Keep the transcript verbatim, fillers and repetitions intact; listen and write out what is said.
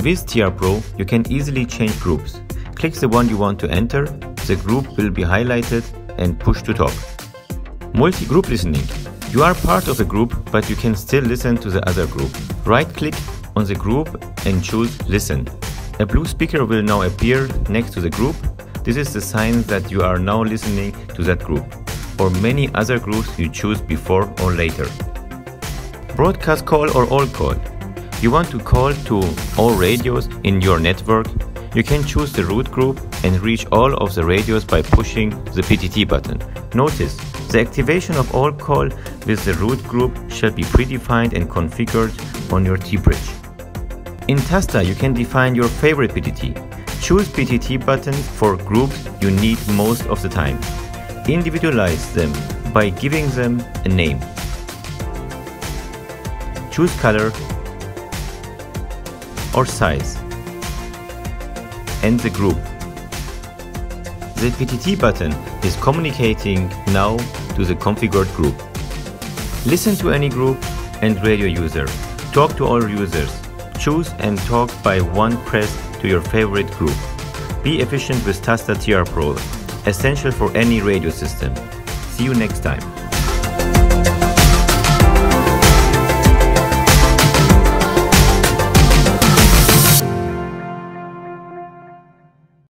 With T R.Pro, you can easily change groups. Click the one you want to enter, the group will be highlighted and push to talk. Multi-group listening. You are part of a group, but you can still listen to the other group. Right-click on the group and choose Listen. A blue speaker will now appear next to the group. This is the sign that you are now listening to that group, or many other groups you choose before or later. Broadcast call or all call. You want to call to all radios in your network. You can choose the root group and reach all of the radios by pushing the P T T button. Notice, the activation of all call with the root group shall be predefined and configured on your T-bridge. In TASSTA, you can define your favorite P T T. Choose P T T buttons for groups you need most of the time. Individualize them by giving them a name. Choose color or size and the group. The P T T button is communicating now to the configured group. Listen to any group and radio user. Talk to all users. Choose and talk by one press to your favorite group. Be efficient with TASSTA T R.Pro, essential for any radio system. See you next time.